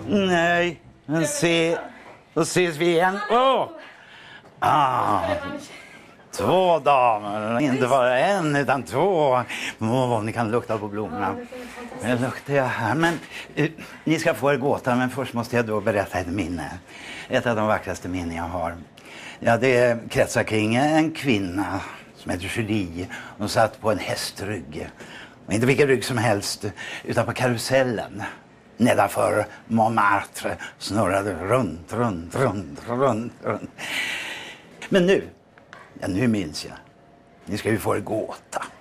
Nej, men se. Då ses vi igen. Två damer. Inte bara en utan två. Ni kan lukta på blommorna. Det luktar jag här. Men ni ska få er gåta, men först måste jag då berätta ett minne. Ett av de vackraste minnen jag har. Ja, det kretsar kring en kvinna som heter Julie. Hon satt på en hästrygg. Och inte vilken rygg som helst, utan på karusellen. Nedanför Montmartre snurrade runt. Men nu minns jag. Ni ska ju få er gåta.